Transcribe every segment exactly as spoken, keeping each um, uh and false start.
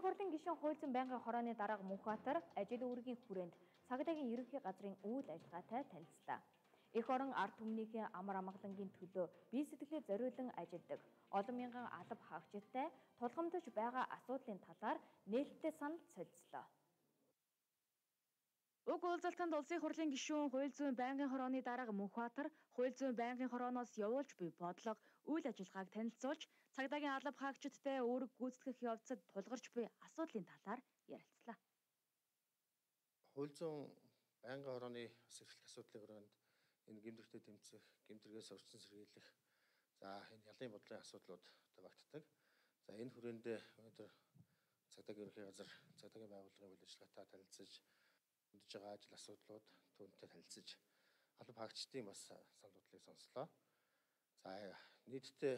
хурлын гишүүн хууль зүйн байнгын хорооны дарга Мөнхбаатар ажил үүргийн хүрээнд цагдаагийн ерөнхий газрын үйл ажиллагаатай танилцлаа. Эх орон ард түмнийхээ амар амгалангийн төлөө бие сэтгэлээ зориулан ажилладаг олон мянган алба хаагчидтай тулгамдж байгаа асуудлын талаар нээлттэй санал солилцлоо. Уг уулзалтанд улсын хурлын гишүүн хууль зүйн байнгын хорооны дарга Мөнхбаатар хууль зүйн байнгын хорооноос явуулж буй бодлого үйл ажиллагааг танилцуулж цагдаагийн алба хаагчидтай үүрэг гүйцэтгэх явцад тулгарч буй асуудлын талаар ярилцлаа. Хууль зүйн байнгын хорооны бас эрхлэх асуудлын өрөөнд энэ гэмтэрхтэй тэмцэх, гэмтэргээс орчин сэргийлэх, за энэ ялын бодлогын асуудлууд тавигддаг. За энэ хүрээнд өнөөдөр цагдаагийн ерөнхий газар цагдаагийн байгууллагын үйл ажиллагаатай танилцж өдөж байгаа ажил асуудлууд түүнтэй танилцж алба хаагчдын бас санал бодлыг сонслоо. За нийтдээ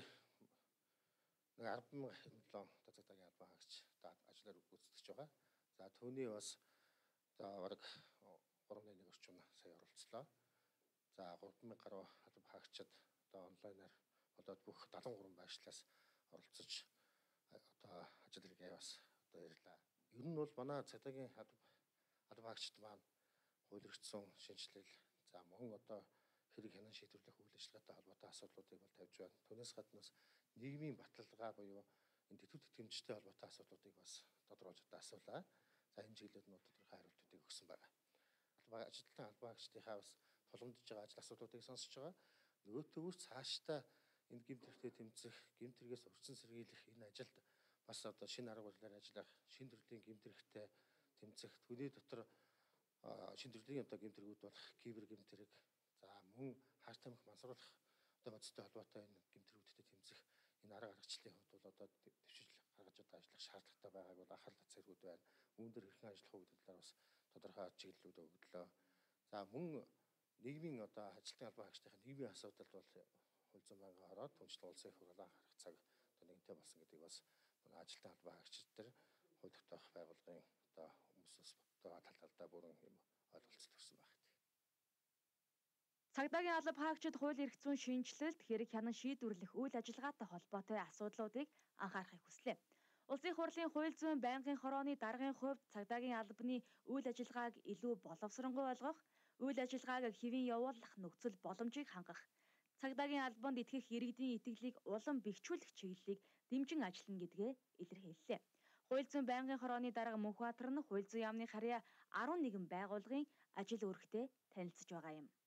нэг арван мянган хэдэн цагдаагийн алба хаагч ажиллаар гүйцэтгэж байгаа. За түүний бас за бараг гурван нэг орчим сая оролцлоо. За гурван мянга гаруй алба хаагчид одоо онлайнаар болоод бүх дадлан гурван байршлаас оролцож одоо ажил хэрэгээ бас одоо ярьлаа. Ер нь бол манай цагдаагийн алба хаагчид маань хуулирчсан шинжилэл за мөн одоо хэрэг хянан шийдвэрлэх үйл ажиллагаатай холбоотой асуудлуудыг бол тавьж байна. Түүнээс гаднаас нийгмийн баталгаа буюу энэ тэтгэв тэтгэмжтэй холбоотой асуудлуудыг бас тодорхойлж одоо асуулаа. За энэ чиглэлд нь тодорхой хариултуудыг өгсөн байна. Алба ажилтны алба хаагчдынхаа бас тулгамдж байгаа ажил асуудлуудыг сонсож байгаа. Нөгөө төвөөр цаашдаа энэ гэмтэрхтэй тэмцэх, гэмтэргээс урьдчилан сэргийлэх энэ ажилд бас одоо шинэ арга барилаар ажиллах, шинэ төрлийн гэмтэрхтэй тэмцэх, түүний дотор шинэ төрлийн одоо гэмтэргүүд болох кибер гэмтэрэг, за мөн хааш тамхи мансруулах одоо бодистой холбоотой энэ гэмтэргүүдтэй тэмцэх энэ арга аргачлалын хувьд бол одоо төвшил гаргаж одоо ажиллах шаардлагатай байгааг бол анхаарал татсаргууд байна. Үүн дээр хэрхэн ажиллах вэ гэдэг талаар бас тодорхой чиглэлүүд өгдлөө. За мөн нийгмийн одоо ажилтны албан хаагчдын нийгмийн асуудалд бол хууль зүйн байнгын хороод түншлэн улсын их хурлын анхаарах цаг одоо нэгэнтээ болсон гэдэг бас манай ажилтны албан хаагчид төр хууль тогтоох байгууллагын одоо хүмүүсээс одоо тал талдаа бүрэн юм ойлголцол төрсэн байна. Цагдаагийн алба хаагчид хууль эрх зүйн шинжилэлт хэрэг хянан шийдвэрлэх үйл ажиллагаатай холбоотой асуудлуудыг анхаарахыг хүслээ. Улсын хурлын хууль зүйн байнгын хорооны даргын хувьд цагдаагийн албаны үйл ажиллагааг илүү боловсронгуй ойлгох, үйл ажиллагааг хэвийн явуулах нөхцөл боломжийг хангах, цагдаагийн албанд итгэх иргэдийн итгэлийг улам бэхжүүлэх чиглэлийг дэмжин ажиллана гэдгээ илэрхийллээ. Хууль зүйн байнгын хорооны дарга Мөнхбаатар нь хууль зүйн яамны харьяа арван нэгэн байгууллагын ажил үүрэгтэй танилцж байгаа юм.